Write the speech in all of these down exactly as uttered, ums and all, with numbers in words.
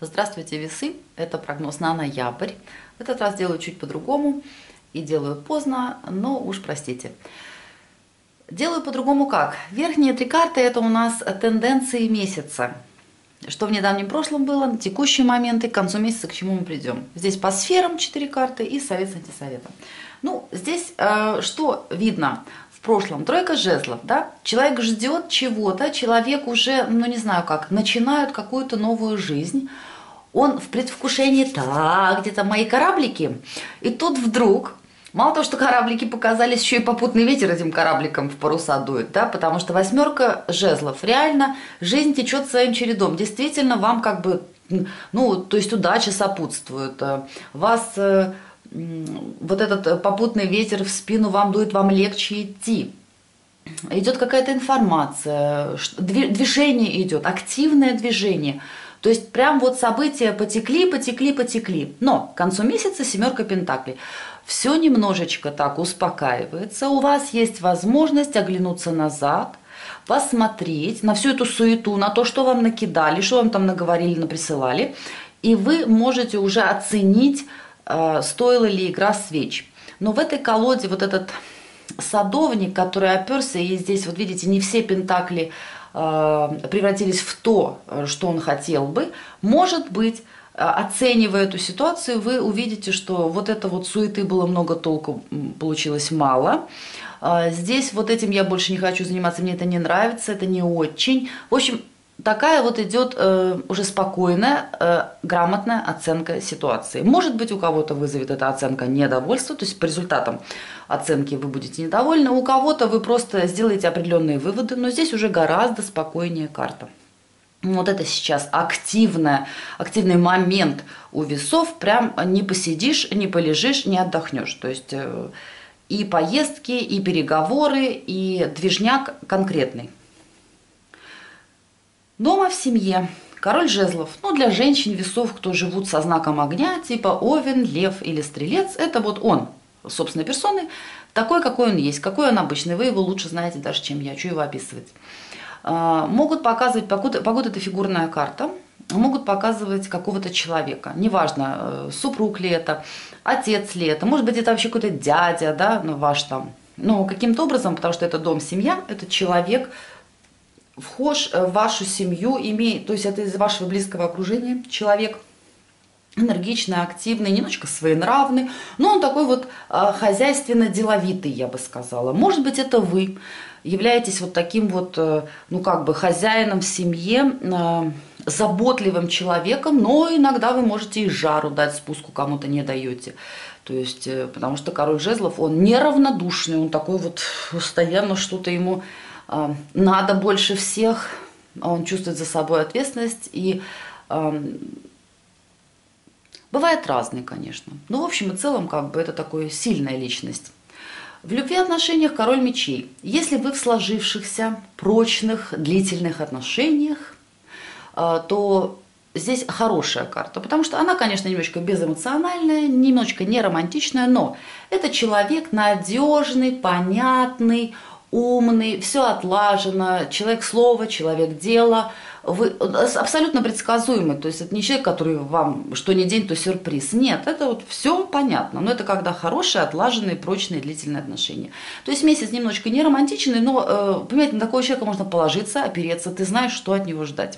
Здравствуйте, весы! Это прогноз на ноябрь. В этот раз делаю чуть по-другому и делаю поздно, но уж простите. Делаю по-другому как? Верхние три карты – это у нас тенденции месяца. Что в недавнем прошлом было, на текущий момент и к концу месяца, к чему мы придем. Здесь по сферам четыре карты и совет с антисоветом. Ну, здесь э, что видно? В прошлом тройка жезлов, да? Человек ждет чего-то, человек уже, ну не знаю как, начинает какую-то новую жизнь. Он в предвкушении, так, где-то мои кораблики. И тут вдруг, мало того, что кораблики показались, еще и попутный ветер этим корабликом в паруса дует, да, потому что восьмерка жезлов. Реально жизнь течет своим чередом. Действительно, вам как бы, ну, то есть удача сопутствует. Вас вот этот попутный ветер в спину вам дует, вам легче идти. Идет какая-то информация, движение идет, активное движение. То есть прям вот события потекли, потекли, потекли. Но к концу месяца семерка пентаклей. Все немножечко так успокаивается. У вас есть возможность оглянуться назад, посмотреть на всю эту суету, на то, что вам накидали, что вам там наговорили, наприсылали. И вы можете уже оценить, стоила ли игра свеч. Но в этой колоде вот этот садовник, который оперся, и здесь, вот видите, не все пентакли превратились в то, что он хотел бы, может быть, оценивая эту ситуацию, вы увидите, что вот это вот суеты было много, толку получилось мало. Здесь вот этим я больше не хочу заниматься, мне это не нравится, это не очень. В общем, такая вот идет э, уже спокойная, э, грамотная оценка ситуации. Может быть, у кого-то вызовет эта оценка недовольство, то есть по результатам оценки вы будете недовольны, у кого-то вы просто сделаете определенные выводы, но здесь уже гораздо спокойнее карта. Вот это сейчас активная, активный момент у весов, прям не посидишь, не полежишь, не отдохнешь. То есть э, и поездки, и переговоры, и движняк конкретный. Дома в семье. Король жезлов. Ну, для женщин весов, кто живут со знаком огня, типа Овен, Лев или Стрелец, это вот он, собственной персоной, такой, какой он есть, какой он обычный. Вы его лучше знаете даже, чем я, что его описывать. Могут показывать, погода, погода это фигурная карта, могут показывать какого-то человека. Неважно, супруг ли это, отец ли это, может быть, это вообще какой-то дядя, да, ну, ваш там. Но каким-то образом, потому что это дом, семья, это человек, вхож в вашу семью, имеет, то есть это из вашего близкого окружения человек энергичный, активный, немножечко своенравный, но он такой вот хозяйственно-деловитый, я бы сказала. Может быть, это вы являетесь вот таким вот, ну как бы хозяином в семье, заботливым человеком, но иногда вы можете и жару дать, спуску кому-то не даете. То есть, потому что король жезлов, он неравнодушный, он такой вот постоянно что-то ему надо больше всех, он чувствует за собой ответственность и бывает разный, конечно. Но в общем и целом, как бы это такая сильная личность. В любви и отношениях король мечей. Если вы в сложившихся, прочных, длительных отношениях, то здесь хорошая карта. Потому что она, конечно, немножко безэмоциональная, немножко не романтичная, но это человек надежный, понятный, умный, все отлажено, человек слова, человек дела, вы абсолютно предсказуемый, то есть это не человек, который вам что ни день, то сюрприз, нет, это вот все понятно, но это когда хорошие, отлаженные, прочные, длительные отношения. То есть месяц немножечко не романтичный, но, понимаете, на такого человека можно положиться, опереться, ты знаешь, что от него ждать.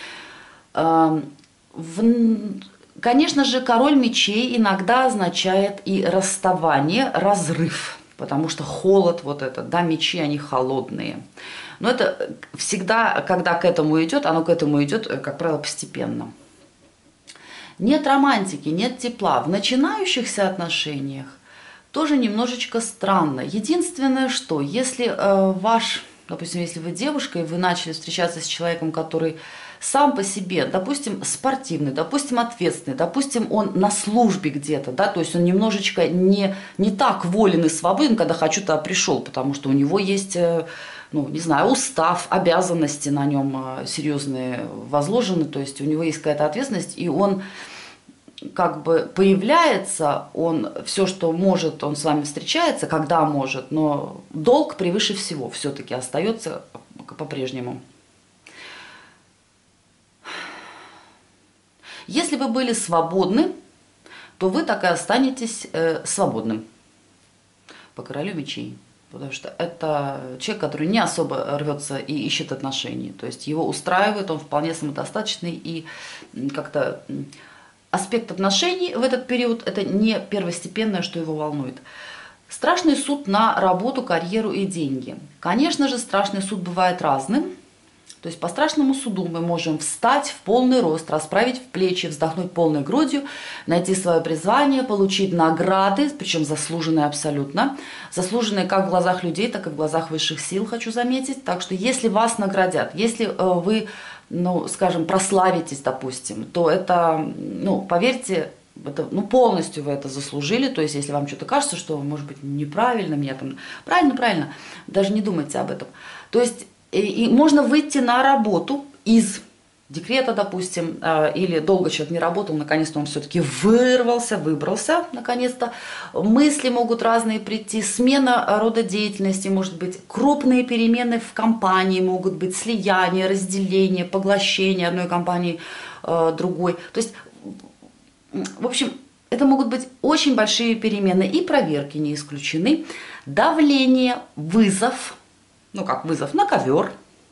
Конечно же, король мечей иногда означает и расставание, разрыв. Потому что холод вот этот, да, мечи, они холодные. Но это всегда, когда к этому идет, оно к этому идет, как правило, постепенно. Нет романтики, нет тепла. В начинающихся отношениях тоже немножечко странно. Единственное, что если э, ваш, допустим, если вы девушка, и вы начали встречаться с человеком, который сам по себе, допустим, спортивный, допустим, ответственный, допустим, он на службе где-то, да, то есть он немножечко не, не так волен и свободен, когда хочу, туда пришел, потому что у него есть, ну, не знаю, устав, обязанности на нем серьезные возложены, то есть у него есть какая-то ответственность, и он как бы появляется, он все, что может, он с вами встречается, когда может, но долг превыше всего все-таки остается по-прежнему. Если вы были свободны, то вы так и останетесь э, свободным по королю мечей. Потому что это человек, который не особо рвется и ищет отношений. То есть его устраивает, он вполне самодостаточный, и как-то аспект отношений в этот период – это не первостепенное, что его волнует. Страшный суд на работу, карьеру и деньги. Конечно же, страшный суд бывает разным. То есть по страшному суду мы можем встать в полный рост, расправить в плечи, вздохнуть полной грудью, найти свое призвание, получить награды, причем заслуженные абсолютно. Заслуженные как в глазах людей, так и в глазах высших сил, хочу заметить. Так что если вас наградят, если вы, ну, скажем, прославитесь, допустим, то это, ну, поверьте, это, ну, полностью вы это заслужили. То есть если вам что-то кажется, что, может быть, неправильно, мне там... Правильно, правильно, даже не думайте об этом. То есть... И можно выйти на работу из декрета, допустим, или долго человек не работал, наконец-то он все-таки вырвался, выбрался, наконец-то. Мысли могут разные прийти, смена рода деятельности, может быть, крупные перемены в компании, могут быть слияние, разделение, поглощение одной компании другой. То есть, в общем, это могут быть очень большие перемены, и проверки не исключены. Давление, вызов. Ну как вызов, на ковер,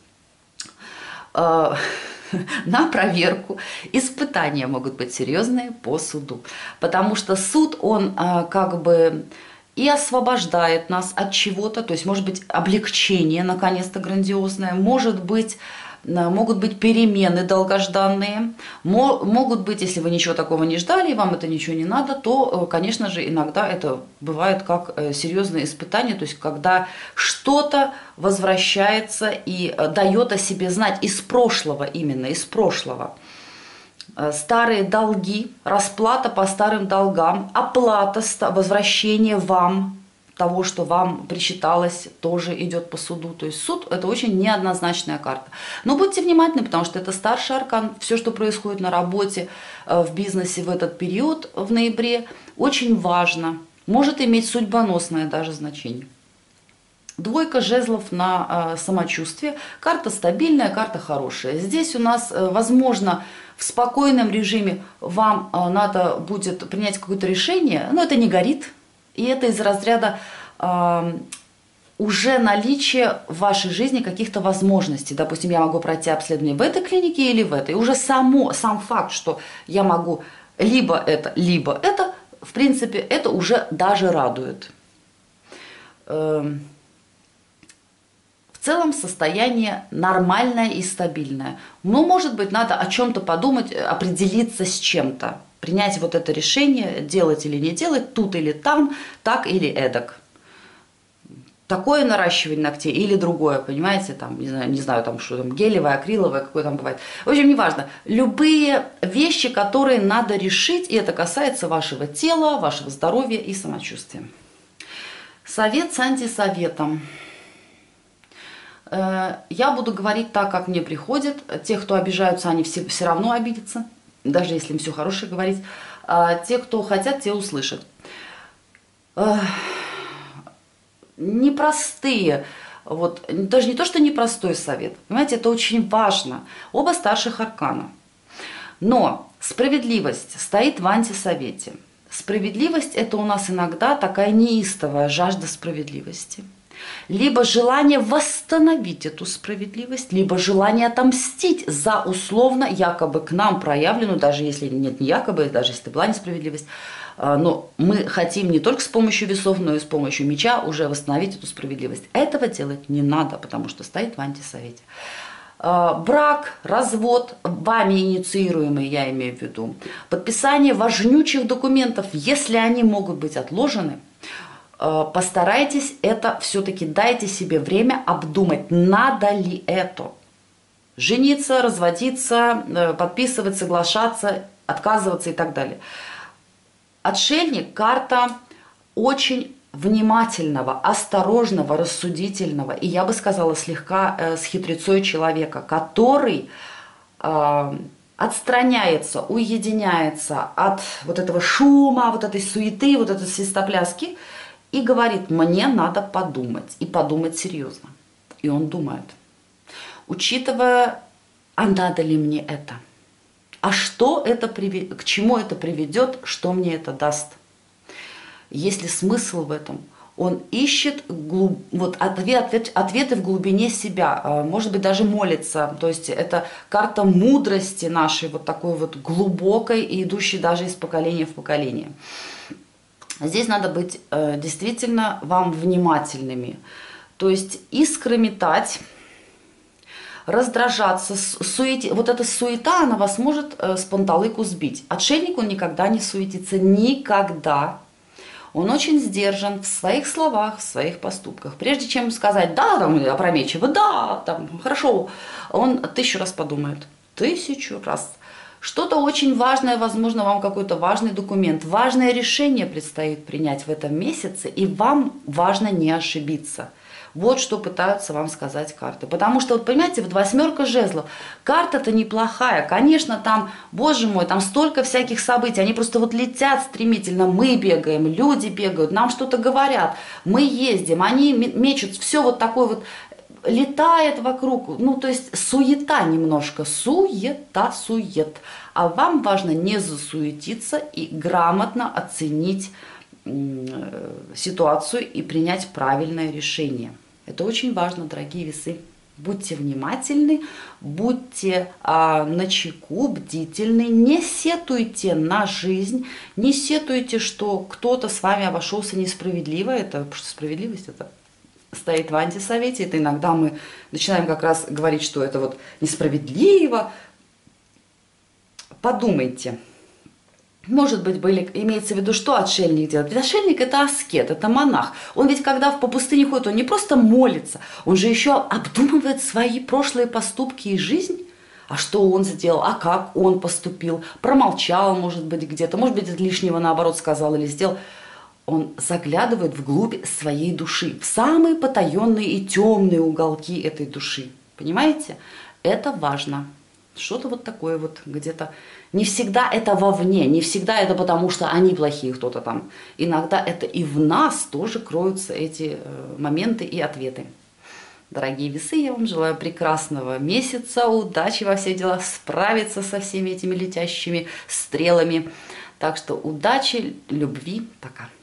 э, на проверку. Испытания могут быть серьезные по суду. Потому что суд, он э, как бы и освобождает нас от чего-то. То есть может быть облегчение, наконец-то, грандиозное. Может быть, могут быть перемены долгожданные. Могут быть, если вы ничего такого не ждали, и вам это ничего не надо, то, конечно же, иногда это бывает как серьезное испытание, то есть когда что-то возвращается и дает о себе знать из прошлого, именно из прошлого. Старые долги, расплата по старым долгам, оплата, возвращение вам того, что вам причиталось, тоже идет по суду. То есть суд – это очень неоднозначная карта. Но будьте внимательны, потому что это старший аркан. Все, что происходит на работе, в бизнесе в этот период, в ноябре, очень важно. Может иметь судьбоносное даже значение. Двойка жезлов на самочувствие. Карта стабильная, карта хорошая. Здесь у нас, возможно, в спокойном режиме вам надо будет принять какое-то решение, но это не горит. И это из разряда э, уже наличия в вашей жизни каких-то возможностей. Допустим, я могу пройти обследование в этой клинике или в этой. И уже само, сам факт, что я могу либо это, либо это, в принципе, это уже даже радует. Э, в целом состояние нормальное и стабильное. Но, может быть, надо о чем-то подумать, определиться с чем-то. Принять вот это решение, делать или не делать, тут или там, так или эдак. Такое наращивание ногтей или другое, понимаете, там, не знаю, не знаю там, что там, гелевое, акриловое, какое там бывает. В общем, неважно. Любые вещи, которые надо решить, и это касается вашего тела, вашего здоровья и самочувствия. Совет с антисоветом. Я буду говорить так, как мне приходит. Те, кто обижаются, они все, все равно обидятся. Даже если им все хорошее говорить, а те, кто хотят, те услышат. Непростые, вот, даже не то, что непростой совет, понимаете, это очень важно. Оба старших аркана. Но справедливость стоит в антисовете. Справедливость – это у нас иногда такая неистовая жажда справедливости. Либо желание восстановить эту справедливость, либо желание отомстить за условно якобы к нам проявленную, даже если нет не якобы, даже если это была несправедливость, но мы хотим не только с помощью весов, но и с помощью меча уже восстановить эту справедливость. Этого делать не надо, потому что стоит в антисовете. Брак, развод, вами инициируемый, я имею в виду, подписание важнючих документов, если они могут быть отложены, постарайтесь это все-таки, дайте себе время обдумать, надо ли это. Жениться, разводиться, подписывать, соглашаться, отказываться и так далее. Отшельник – карта очень внимательного, осторожного, рассудительного, и я бы сказала, слегка э, с хитрецой человека, который э, отстраняется, уединяется от вот этого шума, вот этой суеты, вот этой свистопляски, и говорит: мне надо подумать, и подумать серьезно. И он думает, учитывая, а надо ли мне это? А что это приведет, к чему это приведет, что мне это даст? Есть ли смысл в этом? Он ищет глуб... вот ответ, ответ, ответы в глубине себя, может быть, даже молится. То есть это карта мудрости нашей, вот такой вот глубокой и идущей даже из поколения в поколение. Здесь надо быть действительно вам внимательными. То есть искры метать, раздражаться, суете. Вот эта суета, она вас может с панталыку сбить. Отшельник, он никогда не суетится, никогда. Он очень сдержан в своих словах, в своих поступках. Прежде чем сказать «да», там, опрометчиво, «да», там, «хорошо», он тысячу раз подумает. Тысячу раз. Что-то очень важное, возможно, вам какой-то важный документ, важное решение предстоит принять в этом месяце, и вам важно не ошибиться. Вот что пытаются вам сказать карты. Потому что, вот понимаете, вот восьмерка жезлов, карта-то неплохая. Конечно, там, боже мой, там столько всяких событий, они просто вот летят стремительно. Мы бегаем, люди бегают, нам что-то говорят, мы ездим, они мечут, все вот такое вот летает вокруг. Ну, то есть суета немножко, суета, сует. А вам важно не засуетиться и грамотно оценить ситуацию и принять правильное решение. Это очень важно, дорогие весы. Будьте внимательны, будьте а, начеку, бдительны, не сетуйте на жизнь, не сетуйте, что кто-то с вами обошелся несправедливо. Это, потому что справедливость это стоит в антисовете. Это иногда мы начинаем как раз говорить, что это вот несправедливо. Подумайте. Может быть, были, имеется в виду, что отшельник делает? Ведь отшельник это аскет, это монах. Он ведь когда по пустыне ходит, он не просто молится, он же еще обдумывает свои прошлые поступки и жизнь. А что он сделал, а как он поступил, промолчал, может быть, где-то, может быть, лишнего наоборот сказал или сделал. Он заглядывает вглубь своей души, в самые потаенные и темные уголки этой души. Понимаете? Это важно. Что-то вот такое вот где-то. Не всегда это вовне, не всегда это потому, что они плохие, кто-то там. Иногда это и в нас тоже кроются эти моменты и ответы. Дорогие весы, я вам желаю прекрасного месяца, удачи во всех делах, справиться со всеми этими летящими стрелами. Так что удачи, любви, пока.